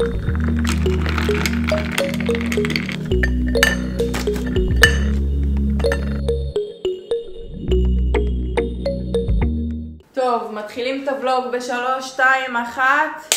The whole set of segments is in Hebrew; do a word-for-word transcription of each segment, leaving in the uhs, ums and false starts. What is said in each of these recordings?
טוב, מתחילים את הוולוג בשלוש, שתיים, אחת,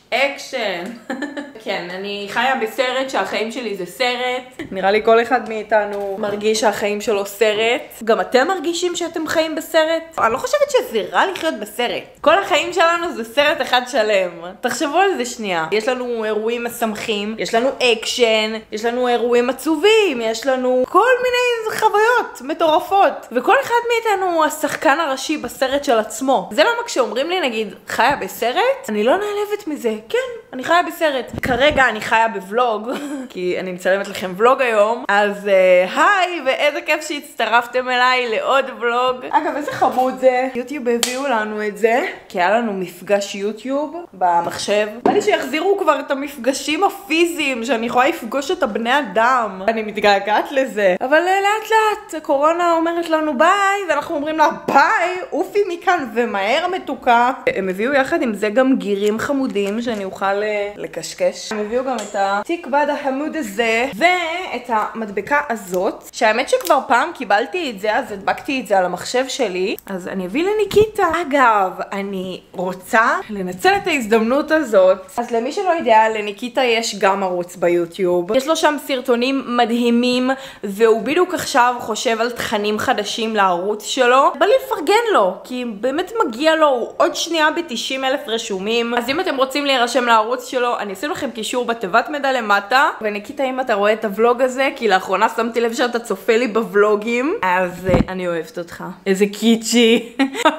אקשן. כן, אני חיה בסרט שהחיים שלי זה סרט. נראה לי כל אחד מאיתנו מרגיש שהחיים שלו סרט. גם אתם מרגישים שאתם חיים בסרט? אני לא חושבת שזה רע לחיות בסרט. כל החיים שלנו זה סרט אחד שלם. תחשבו על זה שנייה. יש לנו אירועים משמחים, יש לנו אקשן, יש לנו אירועים עצובים, יש לנו כל מיני חוויות מטורפות. וכל אחד מאיתנו הוא השחקן הראשי בסרט של עצמו. זה למה כשאומרים לי נגיד חיה בסרט, אני לא נעלבת מזה. כן, אני חיה בסרט. כרגע אני חיה בוולוג, כי אני מצלמת לכם וולוג היום. אז היי, ואיזה כיף שהצטרפתם אליי לעוד וולוג. אגב, איזה חמוד זה. יוטיוב הביאו לנו את זה, כי היה לנו מפגש יוטיוב במחשב. בא לי שיחזירו כבר את המפגשים הפיזיים, שאני יכולה לפגוש את הבני אדם. אני מתגעגעת לזה. אבל לאט לאט, הקורונה אומרת לנו ביי, ואנחנו אומרים לה ביי, אופי מכאן ומהר מתוקה. הם הביאו יחד עם זה גם גירים חמודים, שאני אוכל לקשקש. הם הביאו גם את התיק בד החמוד הזה, ואת המדבקה הזאת, שהאמת שכבר פעם קיבלתי את זה, אז הדבקתי את זה על המחשב שלי, אז אני אביא לניקיטה. אגב, אני רוצה לנצל את ההזדמנות הזאת. אז למי שלא יודע, לניקיטה יש גם ערוץ ביוטיוב. יש לו שם סרטונים מדהימים, והוא בדיוק עכשיו חושב על תכנים חדשים לערוץ שלו. בא לי לפרגן לו, כי באמת מגיע לו, הוא עוד שנייה ב-תשעים אלף רשומים. אז אם אתם רוצים להירשם לערוץ שלו, אני אשים לכם קישור בתיבת מידע למטה. וניקיטה, אם אתה רואה את הוולוג הזה, כי לאחרונה שמתי לב שאתה צופה לי בוולוגים, אז uh, אני אוהבת אותך. איזה קיצ'י.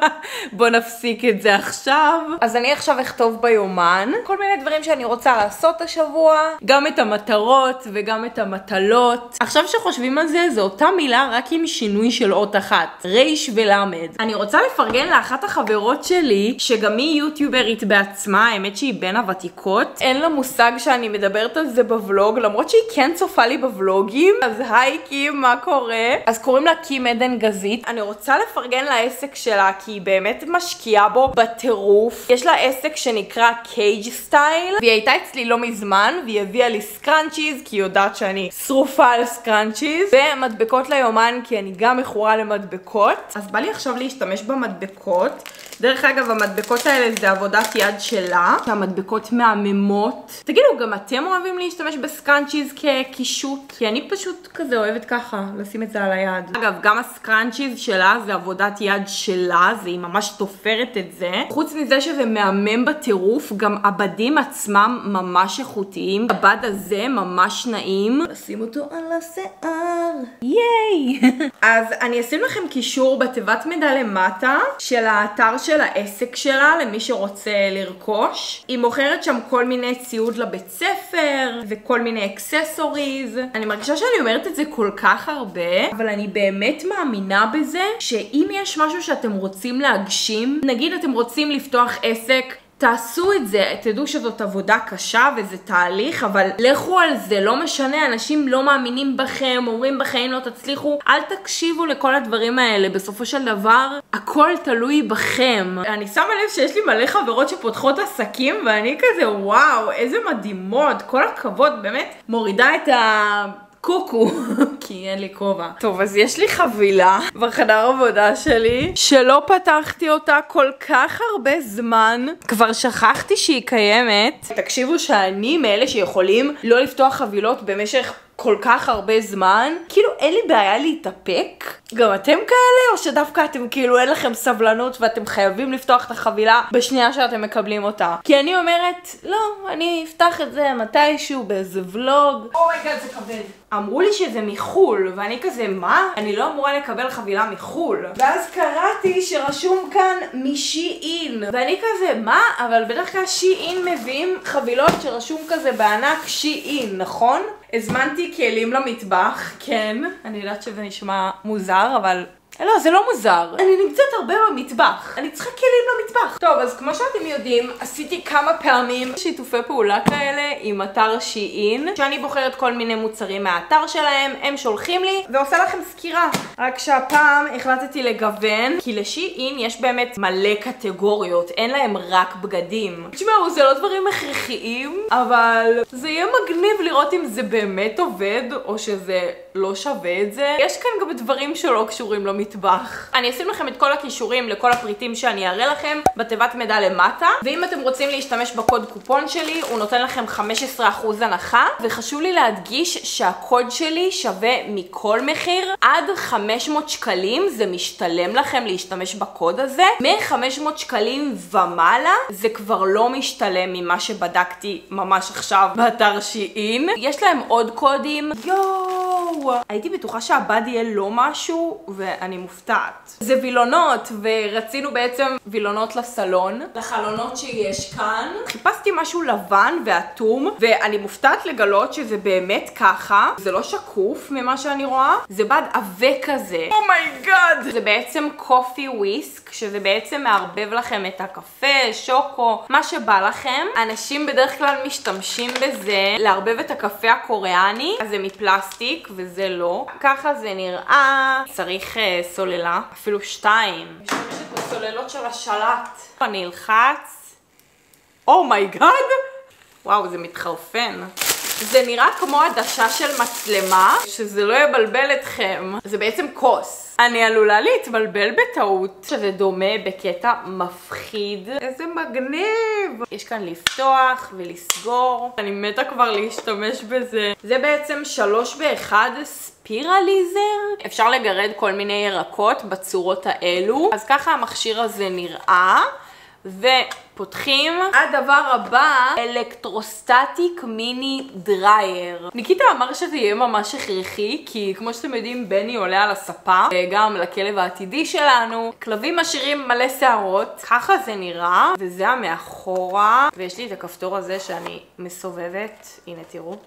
בוא נפסיק את זה עכשיו. אז אני עכשיו אכתוב ביומן כל מיני דברים שאני רוצה לעשות השבוע, גם את המטרות וגם את המטלות. עכשיו שחושבים על זה, זו אותה מילה רק עם שינוי של אות אחת, ריש ולמד. אני רוצה לפרגן לאחת החברות שלי, שגם היא יוטיוברית בעצמה, האמת שהיא בין הוותיקות. אין לה מושג שאני מדברת על זה בוולוג, למרות שהיא כן צופה לי בוולוגים. אז היי קים, מה קורה? אז קוראים לה קים עדן גזית. אני רוצה לפרגן לעסק שלה, כי היא באמת משקיעה בו בטירוף. יש לה עסק שנקרא קייג' סטייל, והיא הייתה אצלי לא מזמן, והיא הביאה לי סקרנצ'יז, כי היא יודעת שאני שרופה על סקרנצ'יז, ומדבקות ליומן, כי אני גם מכורה למדבקות. אז בא לי עכשיו להשתמש במדבקות. דרך אגב, המדבקות האלה זה עבודת יד שלה, שהמדבקות מהממות. תגידו, גם אתם אוהבים להשתמש בסקרנצ'יז כקישוט? כי אני פשוט כזה אוהבת ככה, לשים את זה על היד. אגב, גם הסקרנצ'יז שלה זה עבודת יד שלה, זה היא ממש תופרת את זה. חוץ מזה שזה מהמם בטירוף, גם הבדים עצמם ממש איכותיים. הבד הזה ממש נעים. לשים אותו על השיער. ייי! אז אני אשים לכם קישור בתיבת מידע למטה של האתר של העסק שלה, למי שרוצה לרכוש. היא מוכרת שם כל מיני ציוד לבית ספר, וכל מיני אקססוריז. אני מרגישה שאני אומרת את זה כל כך הרבה, אבל אני באמת מאמינה בזה, שאם יש משהו שאתם רוצים להגשים, נגיד אתם רוצים לפתוח עסק, תעשו את זה, תדעו שזאת עבודה קשה וזה תהליך, אבל לכו על זה, לא משנה, אנשים לא מאמינים בכם, אומרים בחיים לא תצליחו, אל תקשיבו לכל הדברים האלה, בסופו של דבר, הכל תלוי בכם. אני שמה לב שיש לי מלא חברות שפותחות עסקים, ואני כזה, וואו, איזה מדהימות, כל הכבוד, באמת, מורידה את ה... קוקו, כי אין לי כובע. טוב, אז יש לי חבילה בחדר עבודה שלי, שלא פתחתי אותה כל כך הרבה זמן. כבר שכחתי שהיא קיימת. תקשיבו שאני מאלה שיכולים לא לפתוח חבילות במשך כל כך הרבה זמן. כאילו אין לי בעיה להתאפק. גם אתם כאלה, או שדווקא אתם כאילו אין לכם סבלנות ואתם חייבים לפתוח את החבילה בשנייה שאתם מקבלים אותה? כי אני אומרת, לא, אני אפתח את זה מתישהו באיזה ולוג. אומייגאד, זה כבד. אמרו לי שזה מחול, ואני כזה, מה? אני לא אמורה לקבל חבילה מחול. ואז קראתי שרשום כאן משי-אין, ואני כזה, מה? אבל בדרך כלל שי-אין מביאים חבילות שרשום כזה בענק שי-אין, נכון? הזמנתי כלים למטבח, כן, אני יודעת שזה נשמע מוזר, אבל לא, זה לא מוזר. אני נמצאת הרבה במטבח. אני צריכה כלים למטבח. טוב, אז כמו שאתם יודעים, עשיתי כמה פעמים שיתופי פעולה כאלה עם אתר שיין, שאני בוחרת כל מיני מוצרים מהאתר שלהם, הם שולחים לי ועושה לכם סקירה. רק שהפעם החלטתי לגוון, כי לשיין יש באמת מלא קטגוריות, אין להם רק בגדים. תשמעו, זה לא דברים הכרחיים, אבל זה יהיה מגניב לראות אם זה באמת עובד, או שזה לא שווה את זה. יש כאן גם דברים שלא קשורים למטבח. אני אשים לכם את כל הכישורים לכל הפריטים שאני אראה לכם בתיבת מידע למטה, ואם אתם רוצים להשתמש בקוד קופון שלי, הוא נותן לכם חמישה עשר אחוז הנחה, וחשוב לי להדגיש שהקוד שלי שווה מכל מחיר עד חמש מאות שקלים, זה משתלם לכם להשתמש בקוד הזה. מ-חמש מאות שקלים ומעלה זה כבר לא משתלם ממה שבדקתי ממש עכשיו באתר שיין. יש להם עוד קודים. יואו, הייתי בטוחה שהבד יהיה לא משהו ואני מופתעת. זה וילונות, ורצינו בעצם וילונות לסלון, לחלונות שיש כאן. חיפשתי משהו לבן ואטום, ואני מופתעת לגלות שזה באמת ככה. זה לא שקוף ממה שאני רואה, זה בד עבה כזה. אומייגאד! זה בעצם קופי וויסק, שזה בעצם מערבב לכם את הקפה, שוקו, מה שבא לכם. אנשים בדרך כלל משתמשים בזה לערבב את הקפה הקוריאני, אז זה מפלסטיק וזה לא. ככה זה נראה. צריך uh, סוללה, אפילו שתיים. משתמשת בסוללות של השלט. אני אלחץ. אומייגאד! וואו, זה מתחרפן. זה נראה כמו עדשה של מצלמה, שזה לא יבלבל אתכם. זה בעצם כוס. אני עלולה להתבלבל בטעות, שזה דומה בקטע מפחיד. איזה מגניב! יש כאן לפתוח ולסגור. אני מתה כבר להשתמש בזה. זה בעצם שלוש באחד ספירליזר. אפשר לגרד כל מיני ירקות בצורות האלו. אז ככה המכשיר הזה נראה. ופותחים. הדבר הבא, אלקטרוסטטיק מיני דרייר. ניקיטה אמר שזה יהיה ממש הכרחי, כי כמו שאתם יודעים, בני עולה על הספה, וגם לכלב העתידי שלנו. כלבים משאירים מלא שערות. ככה זה נראה, וזה המאחורה. ויש לי את הכפתור הזה שאני מסובבת. הנה, תראו.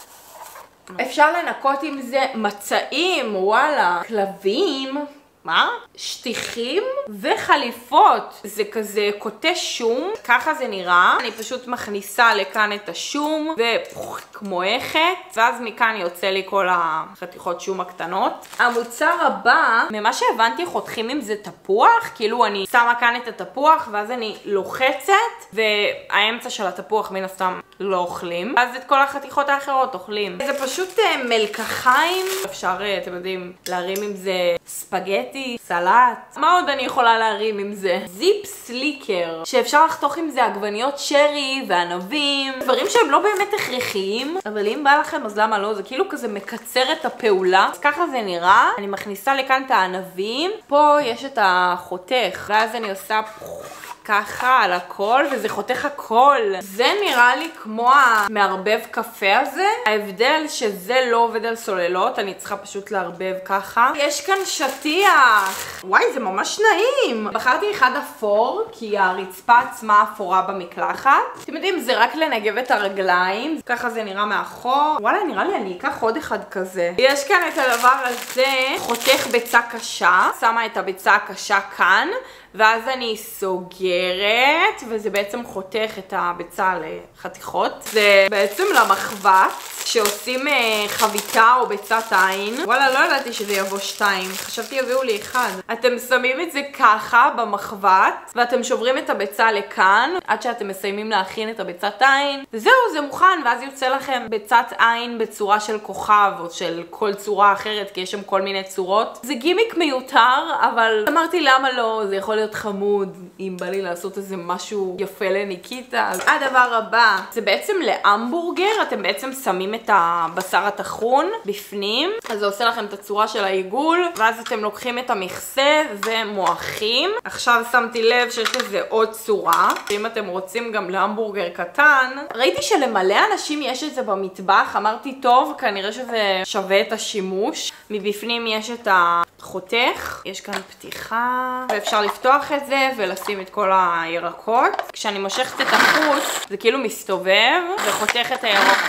אפשר לנקות עם זה מצעים, וואלה. כלבים. מה? שטיחים וחליפות. זה כזה קוטה שום, ככה זה נראה. אני פשוט מכניסה לכאן את השום וכמוהכת, ואז מכאן יוצא לי כל החתיכות שום הקטנות. המוצר הבא, ממה שהבנתי חותכים עם זה תפוח, כאילו אני שמה כאן את התפוח ואז אני לוחצת, והאמצע של התפוח מן הסתם לא אוכלים, ואז את כל החתיכות האחרות אוכלים. זה פשוט מלקחיים. אפשר, אתם יודעים, להרים עם זה ספגטי, סלט. מה עוד אני יכולה להרים עם זה? זיפ סליקר, שאפשר לחתוך עם זה עגבניות שרי וענבים, דברים שהם לא באמת הכרחיים, אבל אם בא לכם אז למה לא? זה כאילו כזה מקצר את הפעולה. אז ככה זה נראה. אני מכניסה לכאן את הענבים, פה יש את החותך, ואז אני עושה ככה על הכל, וזה חותך הכל. זה נראה לי כמו המערבב קפה הזה. ההבדל שזה לא עובד על סוללות, אני צריכה פשוט לערבב ככה. יש כאן שטיח. וואי, זה ממש נעים. בחרתי אחד אפור, כי הרצפה עצמה אפורה במקלחת. אתם יודעים, זה רק לנגב את הרגליים. ככה זה נראה מאחור. וואלה, נראה לי אני אקח עוד אחד כזה. יש כאן את הדבר הזה, חותך ביצה קשה. שמה את הביצה הקשה כאן. ואז אני סוגרת, וזה בעצם חותך את הביצה לחתיכות. זה בעצם למחבת, שעושים חביתה או ביצת עין. וואלה, לא ידעתי שזה יבוא שתיים. חשבתי יביאו לי אחד. אתם שמים את זה ככה במחבת, ואתם שוברים את הביצה לכאן, עד שאתם מסיימים להכין את הביצת עין. וזהו, זה מוכן, ואז יוצא לכם ביצת עין בצורה של כוכב, או של כל צורה אחרת, כי יש שם כל מיני צורות. זה גימיק מיותר, אבל אמרתי למה לא, זה יכול להיות חמוד, אם בא לי לעשות איזה משהו יפה לניקיטה. הדבר הבא, זה בעצם להמבורגר, אתם בעצם שמים את הבשר התחון בפנים, אז זה עושה לכם את הצורה של העיגול, ואז אתם לוקחים את המכסה ומועכים. עכשיו שמתי לב שיש לזה עוד צורה, אם אתם רוצים גם להמבורגר קטן. ראיתי שלמלא אנשים יש את זה במטבח, אמרתי טוב, כנראה שזה שווה את השימוש. מבפנים יש את החותך, יש כאן פתיחה, ואפשר לפתוח את זה ולשים את כל הירקות. כשאני מושכת את החוץ, זה כאילו מסתובב וחותך את הירקות.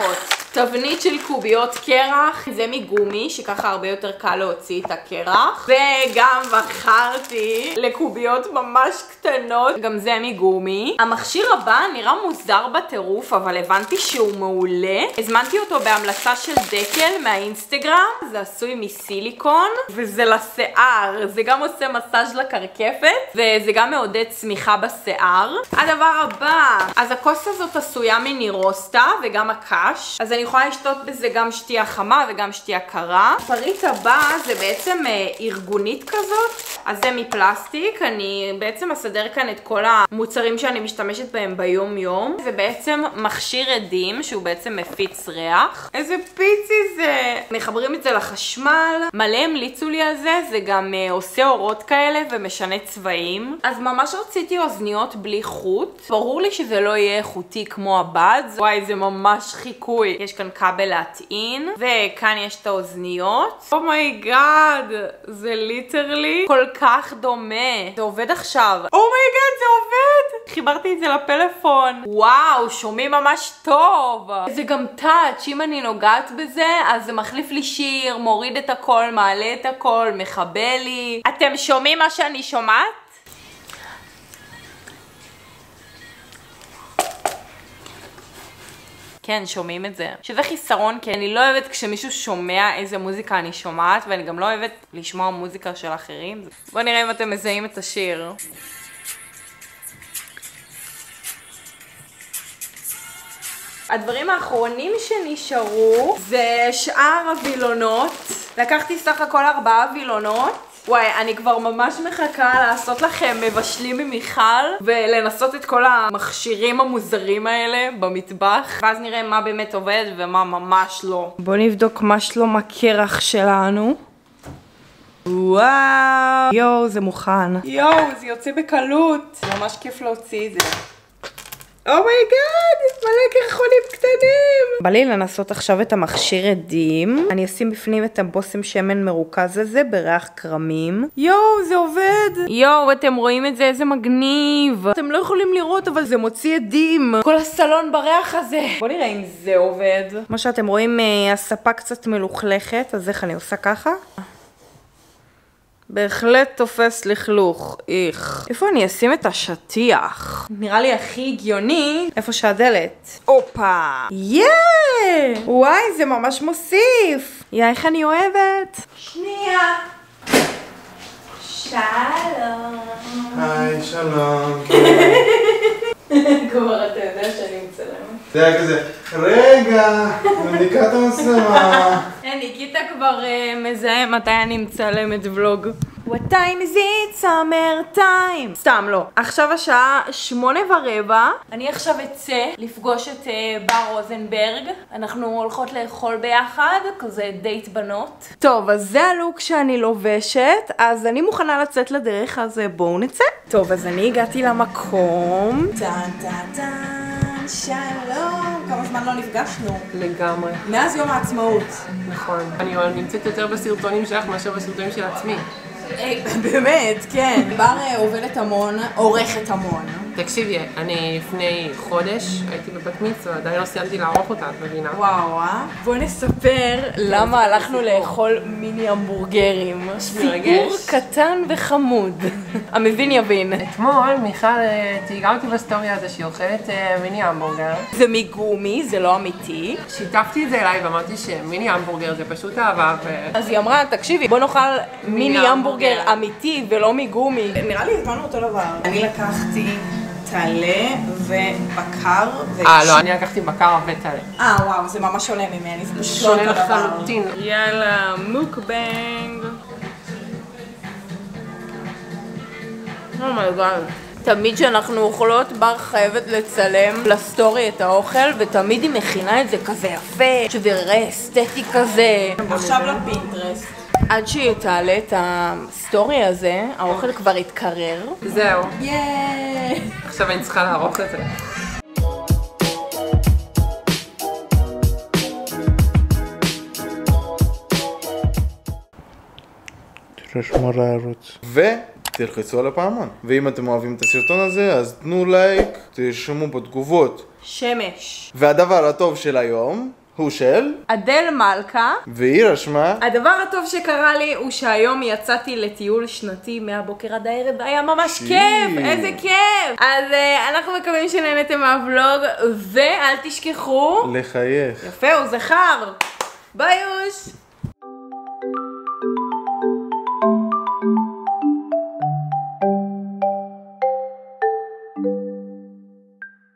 תבנית של קוביות קרח, זה מגומי, שככה הרבה יותר קל להוציא את הקרח. וגם בחרתי לקוביות ממש קטנות, גם זה מגומי. המכשיר הבא נראה מוזר בטירוף, אבל הבנתי שהוא מעולה. הזמנתי אותו בהמלצה של דקל מהאינסטגרם, זה עשוי מסיליקון, וזה לשיער. זה גם עושה מסאז' לקרקפת, וזה גם מעודד צמיחה בשיער. הדבר הבא, אז הכוס הזאת עשויה מנירוסטה, וגם הקש. אז אני יכולה לשתות בזה גם שתייה חמה וגם שתייה קרה. הפריט הבא זה בעצם אה, ארגונית כזאת, אז זה מפלסטיק. אני בעצם אסדר כאן את כל המוצרים שאני משתמשת בהם ביום יום. זה בעצם מכשיר עדים שהוא בעצם מפיץ ריח. איזה פיצי זה! מחברים את זה לחשמל, מלא המליצו לי על זה, זה גם אה, עושה אורות כאלה ומשנה צבעים. אז ממש רציתי אוזניות בלי חוט. ברור לי שזה לא יהיה איכותי כמו הבד. וואי, זה ממש חיקוי. יש כאן כבל להטעין, וכאן יש את האוזניות. אומייגאד, זה ליטרלי כל כך דומה. זה עובד עכשיו. אומייגאד, זה עובד! חיברתי את זה לפלאפון. וואו, שומעים ממש טוב. זה גם טאץ', אם אני נוגעת בזה, אז זה מחליף לי שיר, מוריד את הכל, מעלה את הכל, מחבל לי. אתם שומעים מה שאני שומעת? כן, שומעים את זה. שזה חיסרון, כי אני לא אוהבת כשמישהו שומע איזה מוזיקה אני שומעת, ואני גם לא אוהבת לשמוע מוזיקה של אחרים. בואו נראה אם אתם מזהים את השיר. הדברים האחרונים שנשארו זה שאר הווילונות. לקחתי סך הכל ארבעה וילונות. וואי, אני כבר ממש מחכה לעשות לכם מבשלים ממיכל ולנסות את כל המכשירים המוזרים האלה במטבח, ואז נראה מה באמת עובד ומה ממש לא. בואו נבדוק מה שלום הקרח שלנו. וואו, יואו, זה מוכן. יואו, זה יוצא בקלות. ממש כיף להוציא את זה. אומייגאד, מלא קרחונים קטנים. בא לי לנסות עכשיו את המכשיר עדים. אני אשים בפנים את הבושם שמן מרוכז הזה בריח קרמים. יואו, זה עובד. יואו, אתם רואים את זה? איזה מגניב. אתם לא יכולים לראות, אבל זה מוציא עדים. כל הסלון בריח הזה. בואו נראה אם זה עובד. מה שאתם רואים, הספה קצת מלוכלכת, אז איך אני עושה ככה? בהחלט תופס לכלוך, איך. איפה אני אשים את השטיח? נראה לי הכי הגיוני איפה שהדלת. אופה! יא! וואי, זה ממש מוסיף. יא, איך אני אוהבת. שנייה. שלום. היי, שלום. כבר אתה יודע שאני מצלמת. זה היה כזה, רגע, מדליקה את המצלמה. ניקיטה כבר מזהה מתי אני מצלמת ולוג. What time is it? summer time. סתם לא. עכשיו השעה שמונה ורבע. אני עכשיו אצא לפגוש את בר רוזנברג. אנחנו הולכות לאכול ביחד, כזה דייט בנות. טוב, אז זה הלוק שאני לובשת, אז אני מוכנה לצאת לדרך, אז בואו נצא. טוב, אז אני הגעתי למקום. טן טן טן, שלום. כמה זמן לא נפגשנו? לגמרי. מאז יום העצמאות. נכון. אני נמצאת יותר בסרטונים שלך מאשר בסרטונים של עצמי. באמת, כן. בר עובדת המון, עורכת המון. תקשיבי, אני לפני חודש הייתי בבת מצווה, עדיין לא סיימתי לערוך אותה, את מבינה? וואו, אה? בוא נספר למה הלכנו לאכול מיני המבורגרים. סיפור קטן וחמוד. המבין יבין. אתמול מיכל תהיגה אותי בסטוריה הזה שהיא אוכלת מיני המבורגר. זה מגומי, זה לא אמיתי. שיתפתי את זה אליי ואמרתי שמיני המבורגר זה פשוט אהבה ו... אז היא אמרה, תקשיבי, בוא נאכל מיני המבורגר אמיתי ולא מגומי. נראה לי הזמנו אותו דבר. אני לקחתי טלה ובקר. אה, לא, אני לקחתי בקר וטלה. אה, וואו, זה ממש שונה ממני, זה פשוט שונה לחלוטין. יאללה, מוקבנג. אומייגאד. תמיד שאנחנו אוכלות, בר חייבת לצלם לסטורי את האוכל, ותמיד היא מכינה את זה כזה יפה, שזה יראה אסתטי כזה. עכשיו לפינטרסט. עד שהיא תעלה את הסטורי הזה, האוכל כבר יתקרר. זהו. ייי! עכשיו אני צריכה לערוך את זה. תרשמו על הערוץ. ותלחצו על הפעמון. ואם אתם אוהבים את הסרטון הזה, אז תנו לייק, תרשמו בתגובות. שמש. והדבר הטוב של היום הוא של אדל מלכה. והיא רשמה הדבר הטוב שקרה לי הוא שהיום יצאתי לטיול שנתי מהבוקר עד הערב והיה ממש שי. כיף, איזה כיף. אז uh, אנחנו מקווים שנהנתם מהוולוג ואל תשכחו לחייך. יפה, הוא זכר. ביי יוש.